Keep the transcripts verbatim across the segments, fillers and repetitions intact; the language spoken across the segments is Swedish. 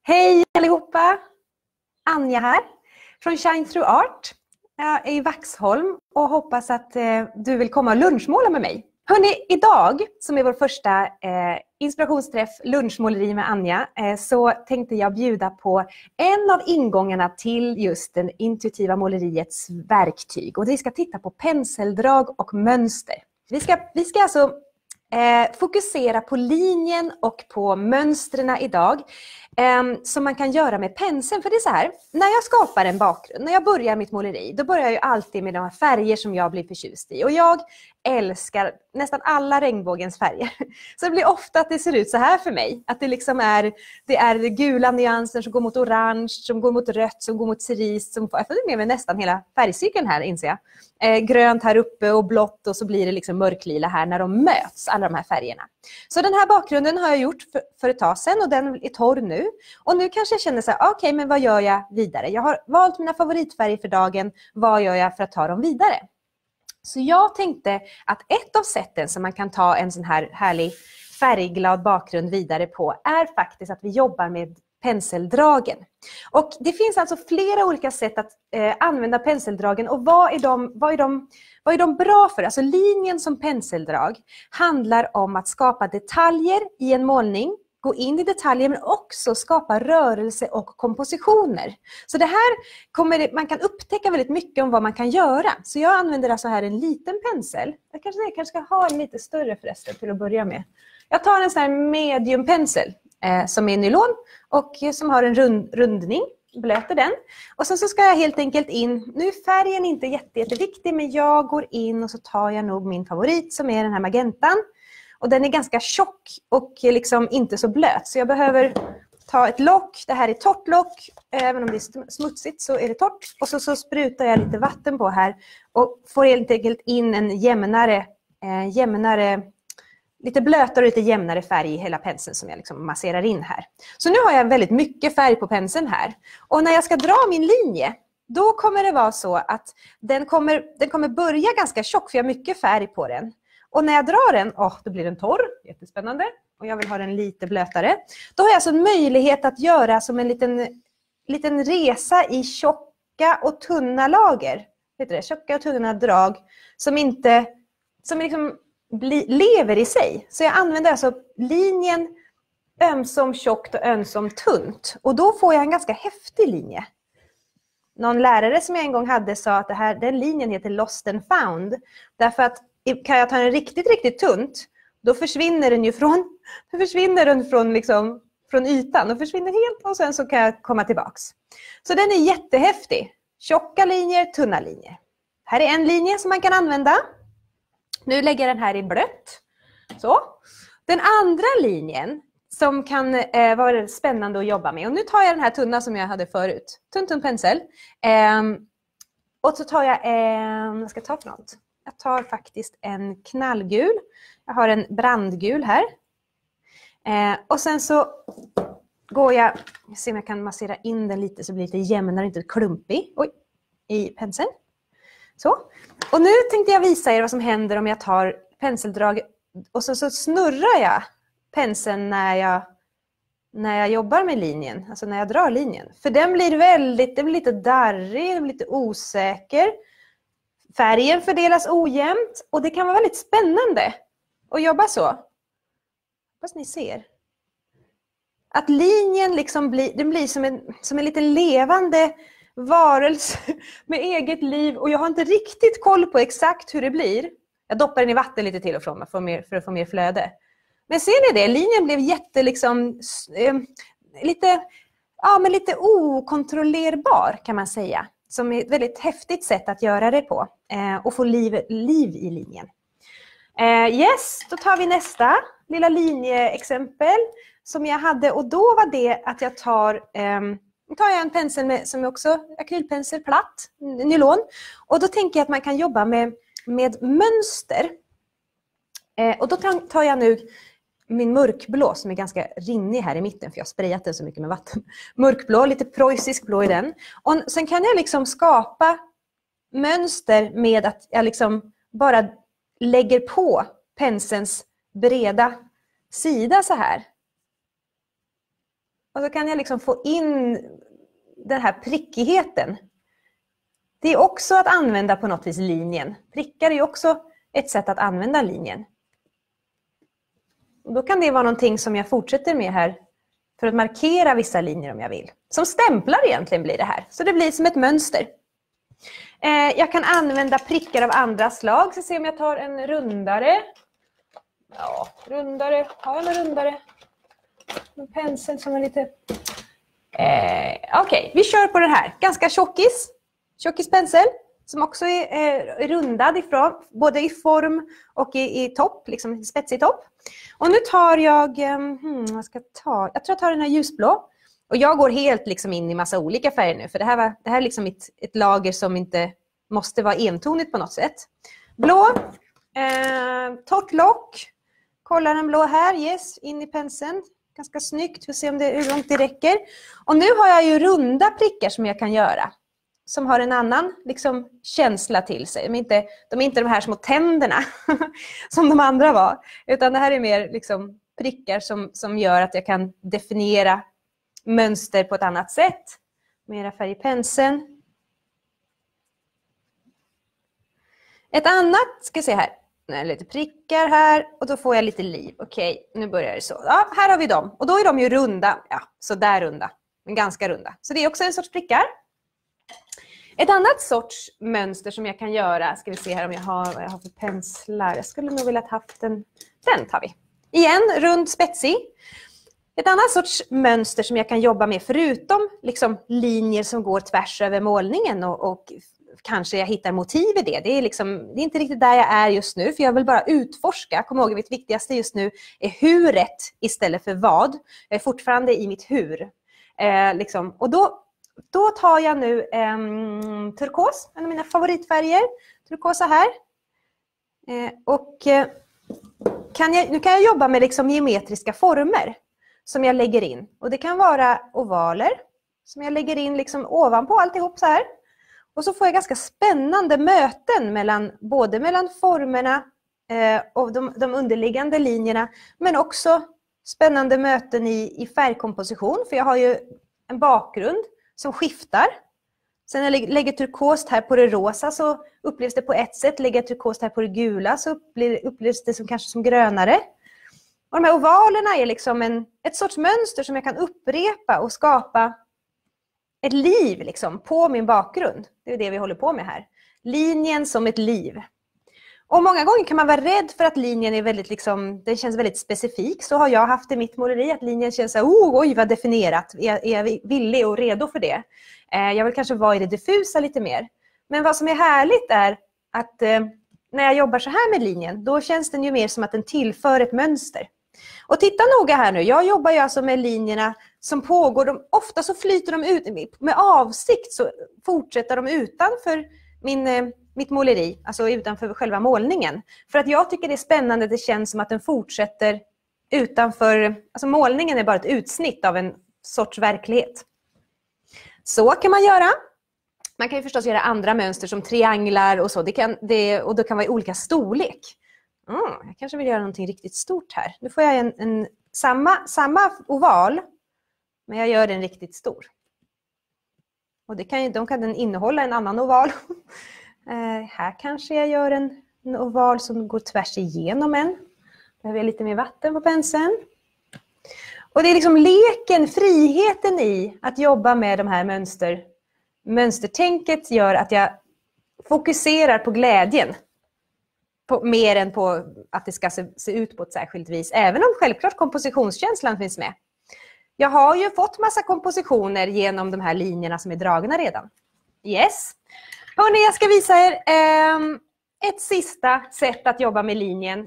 Hej allihopa! Anja här från Shine Through Art. Jag är i Vaxholm och hoppas att eh, du vill komma och lunchmåla med mig. Hörrni, idag som är vår första eh, inspirationsträff lunchmåleri med Anja eh, så tänkte jag bjuda på en av ingångarna till just den intuitiva måleriets verktyg. Och vi ska titta på penseldrag och mönster. Vi ska, vi ska alltså eh, fokusera på linjen och på mönstren idag. Um, som man kan göra med penseln. För det är så här, när jag skapar en bakgrund, när jag börjar mitt måleri, då börjar jag ju alltid med de här färger som jag blir förtjust i. Och jag älskar nästan alla regnbågens färger. Så det blir ofta att det ser ut så här för mig. Att det liksom är, det är gula nyanser som går mot orange, som går mot rött, som går mot cerise. Som, jag får med nästan hela färgcykeln här, inser jag. Eh, grönt här uppe och blått, och så blir det liksom mörklila här när de möts, alla de här färgerna. Så den här bakgrunden har jag gjort för, för ett tag sedan och den är torr nu. Och nu kanske jag känner så här, okej, okay, men vad gör jag vidare? Jag har valt mina favoritfärger för dagen. Vad gör jag för att ta dem vidare? Så jag tänkte att ett av sätten som man kan ta en sån här härlig färgglad bakgrund vidare på är faktiskt att vi jobbar med penseldragen. Och det finns alltså flera olika sätt att eh, använda penseldragen. Och vad är, de, vad, är de, vad är de bra för? Alltså linjen som penseldrag handlar om att skapa detaljer i en målning. Gå in i detaljer men också skapa rörelse och kompositioner. Så det här kommer, man kan upptäcka väldigt mycket om vad man kan göra. Så jag använder alltså här en liten pensel. Jag kanske, jag kanske ska ha en lite större förresten till att börja med. Jag tar en sån här medium pensel eh, som är nylon och som har en rund, rundning. Blöter den. Och sen så ska jag helt enkelt in. Nu är färgen inte jätte, jätteviktig, men jag går in och så tar jag nog min favorit som är den här magentan. Och den är ganska tjock och liksom inte så blöt. Så jag behöver ta ett lock. Det här är torrt lock. Även om det är smutsigt så är det torrt. Och så, så sprutar jag lite vatten på här. Och får helt enkelt in en jämnare, eh, jämnare, lite blötare och lite jämnare färg i hela penseln som jag liksom masserar in här. Så nu har jag väldigt mycket färg på penseln här. Och när jag ska dra min linje, då kommer det vara så att den kommer, den kommer börja ganska tjock för jag har mycket färg på den. Och när jag drar den, åh, då blir den torr. Jättespännande. Och jag vill ha den lite blötare. Då har jag alltså en möjlighet att göra som en liten, liten resa i tjocka och tunna lager. Vet du det? Tjocka och tunna drag som inte som liksom bli, lever i sig. Så jag använder alltså linjen ömsom tjockt och ömsom tunt. Och då får jag en ganska häftig linje. Någon lärare som jag en gång hade sa att det här, den linjen heter Lost and Found. Därför att kan jag ta den riktigt, riktigt tunt, då försvinner den ju från, då försvinner den från, liksom, från ytan och försvinner helt och sen så kan jag komma tillbaks. Så den är jättehäftig. Tjocka linjer, tunna linjer. Här är en linje som man kan använda. Nu lägger jag den här i blött. Så. Den andra linjen som kan eh, vara spännande att jobba med. Och nu tar jag den här tunna som jag hade förut. Tunn, tunn pensel. Eh, och så tar jag en, vad ska jag ta för något? Jag tar faktiskt en knallgul. Jag har en brandgul här. Eh, och sen så går jag, jag ser om jag kan massera in den lite så blir det lite jämnare, inte klumpig. Oj, i penseln. Så. Och nu tänkte jag visa er vad som händer om jag tar penseldrag och så, så snurrar jag penseln när jag, när jag jobbar med linjen. Alltså när jag drar linjen. För den blir väldigt, den blir lite darrig, den blir lite osäker. Färgen fördelas ojämnt och det kan vara väldigt spännande att jobba så. Hoppas ni ser. Att linjen liksom blir, den blir som en, som en liten levande varelse med eget liv. Och jag har inte riktigt koll på exakt hur det blir. Jag doppar den i vatten lite till och från för, mer, för att få mer flöde. Men ser ni det? Linjen blev jätte liksom, eh, lite, ja, men lite okontrollerbar kan man säga. Som är ett väldigt häftigt sätt att göra det på. Eh, och få liv, liv i linjen. Eh, yes, då tar vi nästa lilla linjeexempel som jag hade. Och då var det att jag tar, eh, tar jag en pensel med, som är också akrylpensel, platt, nylon. Och då tänker jag att man kan jobba med, med mönster. Eh, och då tar jag nu min mörkblå som är ganska rinnig här i mitten för jag har sprayat den så mycket med vatten. Mörkblå, lite preussisk blå i den. Och sen kan jag liksom skapa mönster med att jag liksom bara lägger på penselns breda sida så här. Och så kan jag liksom få in den här prickigheten. Det är också att använda på något vis linjen. Prickar är ju också ett sätt att använda linjen. Och då kan det vara någonting som jag fortsätter med här för att markera vissa linjer om jag vill. Som stämplar egentligen blir det här. Så det blir som ett mönster. Eh, jag kan använda prickar av andra slag. Så se om jag tar en rundare. Ja, rundare. Har jag en rundare? En pensel som är lite... Eh, Okej, okay, vi kör på den här. Ganska tjockis. Tjockispensel. Som också är eh, rundad ifrån. Både i form och i, i topp. Liksom spetsig topp. Och nu tar jag... Eh, hmm, vad ska jag ta? Jag tror jag tar den här ljusblå. Och jag går helt liksom in i massa olika färger nu. För det här, var, det här är liksom ett, ett lager som inte måste vara entonigt på något sätt. Blå. Eh, torrt lock. Kolla den blå här. Yes, in i penseln. Ganska snyggt. Vi får se om det, hur långt det räcker. Och nu har jag ju runda prickar som jag kan göra. Som har en annan liksom, känsla till sig. De är, inte, de är inte de här små tänderna som de andra var. Utan det här är mer liksom, prickar som, som gör att jag kan definiera mönster på ett annat sätt. Mera färg i penseln. Ett annat, ska jag se här. Lite prickar här och då får jag lite liv. Okej, nu börjar det så. Ja, här har vi dem. Och då är de ju runda. Ja, så där runda. Men ganska runda. Så det är också en sorts prickar. Ett annat sorts mönster som jag kan göra. Ska vi se här om jag har, vad jag har för penslar. Jag skulle nog vilja ha haft en. Den tar vi. Igen, rund, spetsig. Ett annat sorts mönster som jag kan jobba med förutom liksom, linjer som går tvärs över målningen och, och kanske jag hittar motiv i det. Det är, liksom, det är inte riktigt där jag är just nu för jag vill bara utforska. Kom ihåg, mitt viktigaste just nu är huret istället för vad. Jag är fortfarande i mitt hur. Eh, liksom. Och då, då tar jag nu eh, turkos, en av mina favoritfärger. Turkosa här. Eh, och eh, kan jag, nu kan jag jobba med liksom, geometriska former som jag lägger in. Och det kan vara ovaler som jag lägger in liksom, ovanpå alltihop så här. Och så får jag ganska spännande möten mellan, både mellan formerna eh, och de, de underliggande linjerna. Men också spännande möten i, i färgkomposition. För jag har ju en bakgrund som skiftar. Sen när jag lägger turkost här på det rosa så upplevs det på ett sätt. Lägger jag turkost här på det gula så upplevs det som, kanske som grönare. Och de här ovalerna är liksom en, ett sorts mönster som jag kan upprepa och skapa ett liv liksom, på min bakgrund. Det är det vi håller på med här. Linjen som ett liv. Och många gånger kan man vara rädd för att linjen är väldigt, liksom, den känns väldigt specifik. Så har jag haft i mitt måleri att linjen känns så här, oh, oj vad definierat. Är, är jag villig och redo för det? Eh, jag vill kanske vara i det diffusa lite mer. Men vad som är härligt är att eh, när jag jobbar så här med linjen, då känns den ju mer som att den tillför ett mönster. Och titta noga här nu, jag jobbar ju alltså med linjerna som pågår, de, ofta så flyter de ut, med avsikt så fortsätter de utanför min, eh, mitt måleri, alltså utanför själva målningen. För att jag tycker det är spännande, det känns som att den fortsätter utanför, alltså målningen är bara ett utsnitt av en sorts verklighet. Så kan man göra. Man kan ju förstås göra andra mönster som trianglar och så, det kan, det, och det kan vara i olika storlek. Mm, jag kanske vill göra någonting riktigt stort här. Nu får jag en, en samma, samma oval, men jag gör den riktigt stor. Och det kan ju, de kan den innehålla en annan oval. eh, här kanske jag gör en, en oval som går tvärs igenom en. Behöver jag lite mer vatten på penseln. Och det är liksom leken, friheten i att jobba med de här mönster. Mönstertänket gör att jag fokuserar på glädjen. På, mer än på att det ska se, se ut på ett särskilt vis. Även om självklart kompositionskänslan finns med. Jag har ju fått massa kompositioner genom de här linjerna som är dragna redan. Yes. Hörrni, jag ska visa er eh, ett sista sätt att jobba med linjen.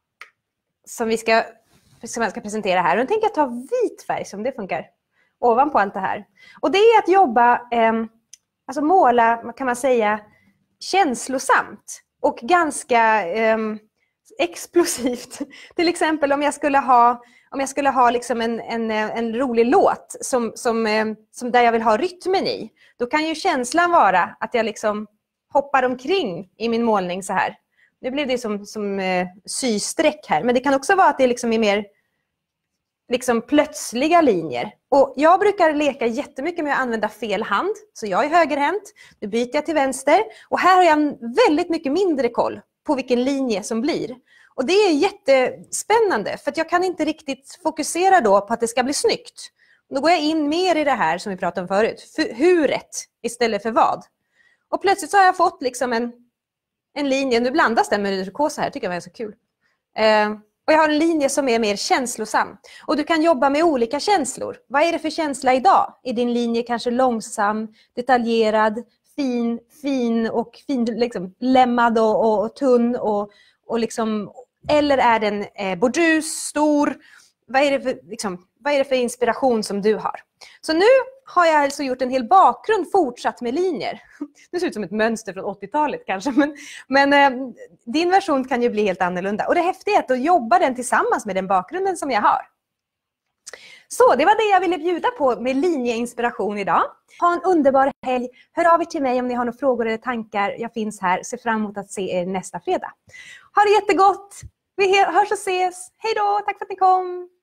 Som vi ska, som jag ska presentera här. Och nu tänker jag ta vit färg som det funkar. Ovanpå allt det här. Och det är att jobba, eh, alltså måla kan man säga känslosamt. Och ganska eh, explosivt. Till exempel om jag skulle ha, om jag skulle ha liksom en, en, en rolig låt som, som, eh, som där jag vill ha rytmen i. Då kan ju känslan vara att jag liksom hoppar omkring i min målning så här. Nu blev det som, som eh, systräck här. Men det kan också vara att det liksom är mer liksom plötsliga linjer. Och jag brukar leka jättemycket med att använda fel hand. Så jag är högerhänt, nu byter jag till vänster. Och här har jag väldigt mycket mindre koll på vilken linje som blir. Och det är jättespännande för att jag kan inte riktigt fokusera då på att det ska bli snyggt. Då går jag in mer i det här som vi pratade om förut. För huret istället för vad. Och plötsligt så har jag fått liksom en, en linje. Nu blandas den med turkosa här, tycker jag var så kul. Eh, och jag har en linje som är mer känslosam. Och du kan jobba med olika känslor. Vad är det för känsla idag? Är din linje kanske långsam, detaljerad, fin, fin och fin, liksom, lämmad och, och, och tunn och, och liksom, eller är den eh, bordus, stor? Vad är, det för, liksom, vad är det för inspiration som du har? Så nu har jag alltså gjort en hel bakgrund fortsatt med linjer. Det ser ut som ett mönster från åttiotalet kanske. Men, men eh, din version kan ju bli helt annorlunda. Och det häftiga är att då jobbar den tillsammans med den bakgrunden som jag har. Så det var det jag ville bjuda på med linjeinspiration idag. Ha en underbar helg. Hör av er till mig om ni har några frågor eller tankar. Jag finns här. Ser fram emot att se er nästa fredag. Ha det jättegott. Vi hörs och ses. Hej då. Tack för att ni kom.